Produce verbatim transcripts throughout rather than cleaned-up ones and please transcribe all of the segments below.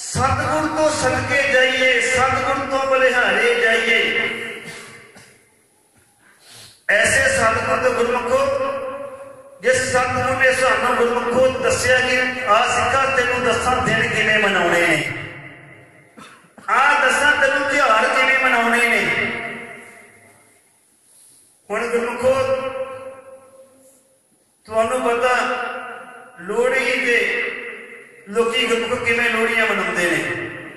सतगुर तो सदके जाइए, सतगुर तो बलिहारे जाइए। ऐसे सतगुर तो गुरमुखो जिस सतगुर ने सानू गुरमुखो दस्या कि आ सिक्खा तेनू दसा दिन किवें मनाउणे ने, आ दसा तेनू त्योहार किवें मनाउणे ने। हुण गुरमुखो तुहानू पता लोहड़ी ते लोकी गुरमुखो किवें लोहड़ियां मनाउंदे ने।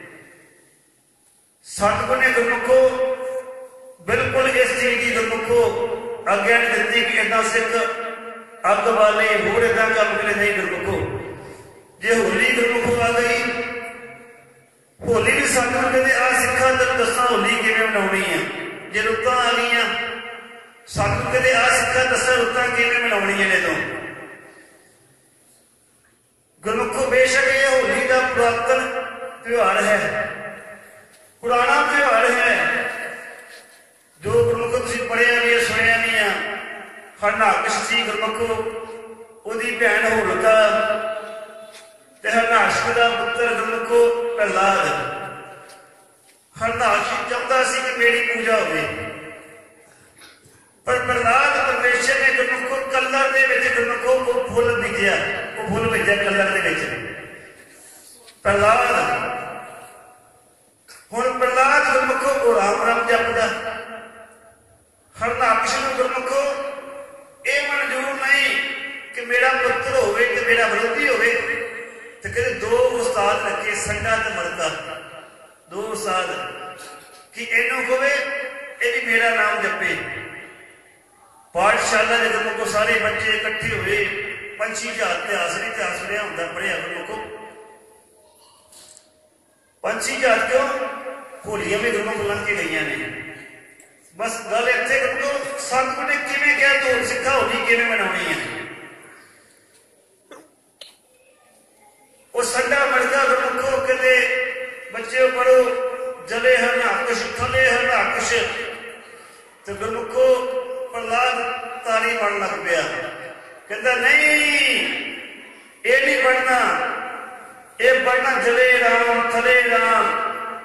सतगुर ने गुरमुखो बिल्कुल इस चीज की गुरमुखो आज्ञा नहीं दी कि इदा सिख अग वाले होर इदा काम करे नहीं। गुरमुखो जे होली गुरमुखो आ गई, होली भी सतगुर कहते आ सिखा तेन दसा होली किवें मनाउणी है। जे रुत्तां आ गई सतगुर कहते आ सिखा दसा रुत्तां किवें मनाउणियां ने। तो गुरमुखो बेशक ये होली का पुरातन त्योहार है, पुराना त्योहार है, जो गुरमुखो तुसीं पढ़िया भी सुनिया भी आ। हरनाकश सी गुरमुखो ओदी भैन होलिका ते हरनाकश दा पुत्र गुरमुखो प्रहलाद। हरनाकश चाहता सी कि मेरी पूजा होवे, पर प्रहलाद परमेश्वर ने गुरमुखो कलर दे विच गुरमुखो वो फुल भेजिया, वो फुल भेजिया कलर दे विच प्रहलाद। हुण प्रहलाद गुरमुखो वो राम राम जपदा। हरनाकश नूं गुरमुखो ये मंजूर नहीं कि मेरा पुत्र होवे ते मेरा विरोधी होवे। ते कहते दो उस्ताद रखे, संडा ते मरदा, दो उस्ताद कि इनू होवे ये भी मेरा नाम जपे। पाठशाला के गुरमुखो सारे बच्चे इकट्ठे हुए, पंछी जहाज इतिहास नहीं इतिहास सुनिया होंदा पढ़िया गुरमुखो। पंछी जहाज क्यों होलियां भी गुरमुखो लंघ के गई ने। बस गल इत्थे गुरमुखो सतगुर ने किवें कहा तो सिखा होली किवें मनाउणी है। वो संडा मड़का गुरमुखो कहते बच्चे पढ़ो जले हरनाकश थले हरनाकश। तो गुरमुखो प्रहलाद तारी पढ़न लग पिया, कहता नहीं ये नहीं पढ़ना, ये पढ़ना जले राम थले राम।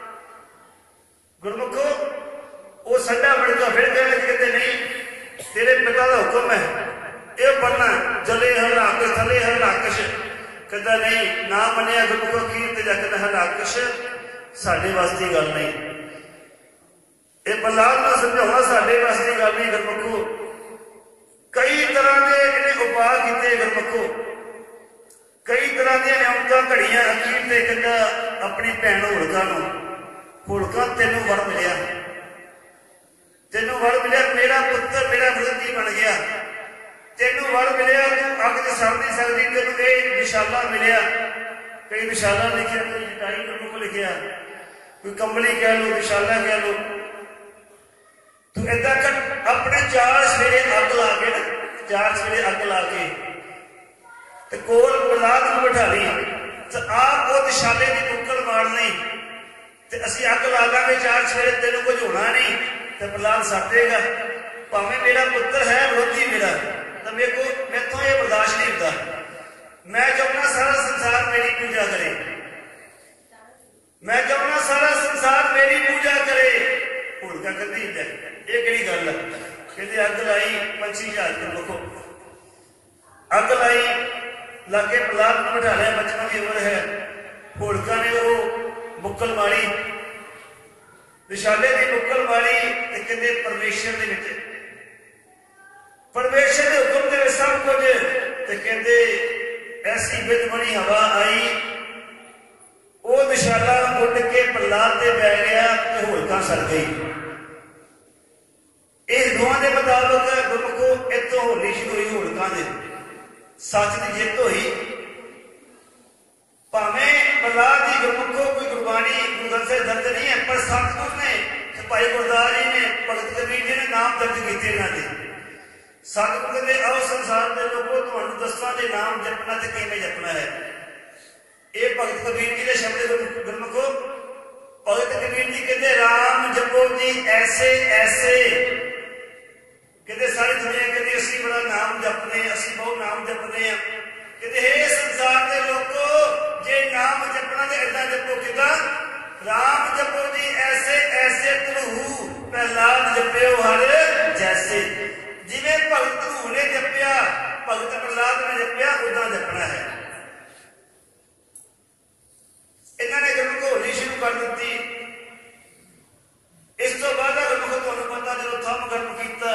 गुरमुखो वो संडा मड़का फिर कहने लगे कहते नहीं तेरे पिता का हुक्म है, ये पढ़ना जले हरनाकश थले हरनाकश। कहता नहीं ना मनिया गुरमुखो अखीर ते जाके हरनाकश साडे वास्ते गल नहीं। ये प्रहलाद को समझाना साडे वास्ते गल नहीं। गुरमुखो कई तरह के इन्हें उपाय किए गुरमुखो, कई तरह दी नियमतां घड़ियां। अखीर ते कहता अपनी भैन होलिका नूं, होलिका तेनों वर मिलिया, तेनों वर मिलिया, मेरा पुत्र मेरा विरोधी बन गया, तेनों वर मिलिया, तू अग च सड़ नहीं सकती, तेनों ये विशाला मिलिया। कई विशाला लिखिया, कोई जटाई गुरमुख लिखिया, कोई कंबली कह लो, विशाला कह लो। तू इदा कर अपने चार सवेरे अग ला के ना, चार सवेरे अग ला के ते कोल प्रहलाद नूं बिठा ली, तो आप वो विशाले की बुक्कल मारनी ते असीं अग ला लांगे चार सवेरे, तेनों कुछ होना नहीं। तो प्रहलाद सटेगा, भावें मेरा पुत्र है विरोधी मेरा, तो मेरे को मेथों ये बर्दाश्त नहीं होता। मैं चाहना सारा संसार मेरी पूजा करे, मैं चाहना सारा संसार मेरी पूजा करे। होलिका कहती है ये केड़ी गल है। कहते अग लाई पंछी जहाज गुरमुखो, अग लाई लाके प्रहलाद को बिठा लिया, बचपन की उम्र है। होलिका ने वो बुक्कल मारी, विशाले की बुक्कल मारी, कहते परमेश्वर दे विच परमेश्वर के हुक्म दे सब कुछ। ते कहते ऐसी बिद बनी हवा आई, वो विशाला उड़ के प्रहलाद से बह गया ते होलिका सड़ गई। इस दोवां के मुताबिक गुरमुखो इतों होली शुरू हुई, होलिका दे सच की जित हुई। भावें प्रहलाद की गुरमुखो कोई गुरबाणी गुरु ग्रंथ साहिब दर्ज नहीं है, पर सतगुर ने भाई गुरदास जी ने भगत कबीर जी ने नाम दर्ज किए इन्होंने। सतगुर कहते आओ संसार के लोगों तुहानू दसां जे नाम जपना ते किवें जपना है। ये भगत कबीर जी के शब्द गुरमुखो। भगत कबीर जी कहते राम जपो जी ऐसे ऐसे। कहते सारी दुनिया कहती असी बड़ा नाम जपने, असी बहुत नाम जपते हैं। कहते हे संसार के लोगों जे नाम जपना तो इदा जपो कि शुरू कर दी। इस तो बाद गुरमुख तुहानू पता जो थम गर्म किया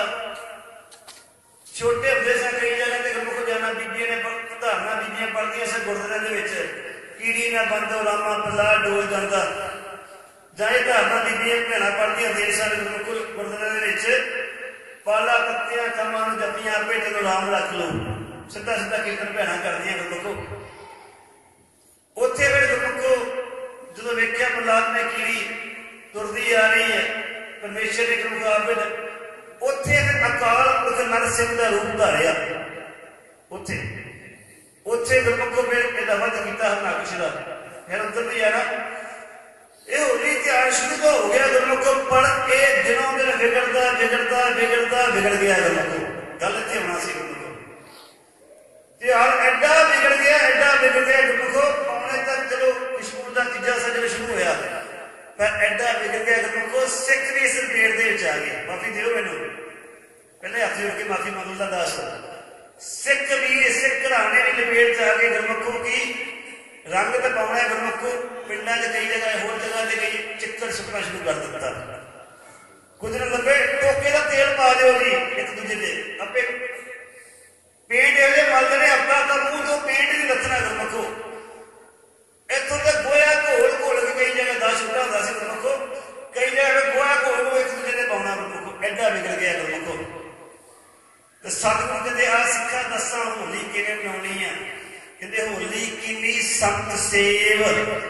छोटे होंदे सा कई जगह ते गुरमुख जाना बीबियां ने धारना बीबियां पढ़दियां सन गुरद्वारे दे कीड़ी ना बंद रामा पला डोल जाता जाए धारना बीबियां भैणा पढ़दियां देर सन गुरमुख गुरद्वारे दे पाला पत्तियां कमां नूं जपियां आपे तेनों राम रख लो सीधा सीधा कीर्तन भैणा करदियां गुरमुख। उत्थे फिर गुरमुख जो वेख्या प्रहलाद ने कीड़ी तुरदी आ रही है परमेश्वर ने गुरमुख आपे उत्थे अकाल पुरख नरसिंह का रूप धारिया उत्थे उत्थे गुरमुख फिर इहदा वध कीता हरनाकश दा फिर उधर भी आना ये होली त्यार शुरू तो हो गया गुरमुख पर ये दिनों दिन बिगड़ता बिगड़ता बिगड़ता बिगड़ गया गुरमुख गल इत्थे होना सी गुरमुख त्यार एडा बिगड़ गया एडा बिगड़ गया गुरमुख पौने तक चलो कश्मीर का तीजा सजन शुरू होया पर एडा बिगड़ गया गुरमुख सिख भी इस पेड़ दे विच आ गए माफी दिओ मैनू पहले हथ जोड़ के माफी मंग ला दस सिख भी सिख घराने की लपेट च आ गए गुरमुख की रंग तो पाना है गुरमुख पिंडा च कई जगह होर जगह से कई चिक्कड़ सुटना शुरू कर दिता कुछ दिन लगे टोके का तेल पा दो जी एक दूजे से आपे पेंट ये मलते ने अपना तो मूँह तो पेंट नहीं रखना गुरमुख इतों तक गोया घोल घोल के कई जगह दस छुट्टा होता से गुरमुख कई जगह गोया घोल को एक दूजे ने पाना गुरमुख एडा बिगड़ गया गुरमुख। तो सतगुरु कहते आ सिखा दसा होली किवें मनाउणी है कहते होली कीनी संत सेव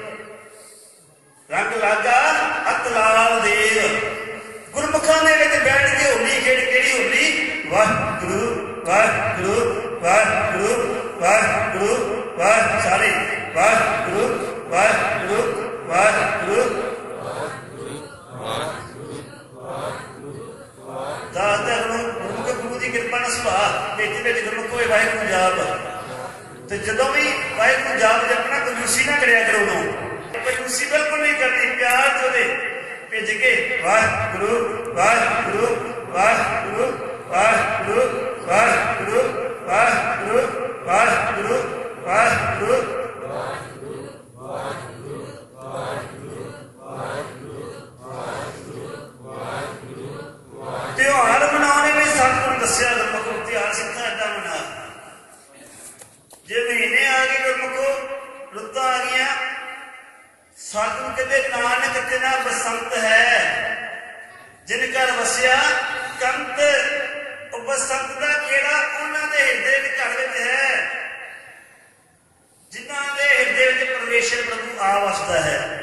रंग लागा अत लाल देव गुरमुखा ने बैठ के होली खेड़ केड़ी होली वाहिगुरू वाहिगुरू वाहिगुरू वाहिगुरू वाह सारे वाहिगुरू वाहिगुरू वाहिगुरू दासदा गुरमुख गुरु की कृपा नाल सुभा विच विच गुरमुख होए वाहिगुरू जाप तो जो भी वाहिगुरू जाप जपना कंजूसी ना करिया करो उदों कंजूसी बिल्कुल नहीं करनी प्यार तो दे भिज के वाहिगुरू वाहिगुरू वाहिगुरू वाहिगुरू वाहिगुरू वाहिगुरू वाहिगुरू वाहिगुरू त्योहार मनाने में सतगुरु दस्या गुरमुख त्योहार सिखा एदा मना जे महीने आ गए गुरमुख रुत्तां आ गई सतगुरु कहते नानक तिना बसंत है जिन घर वसिया कंत बसंत का केड़ा उन्होंने हृदय घर में है जिन्होंने हृदय परमेश्वर प्रभु आ वसदा है।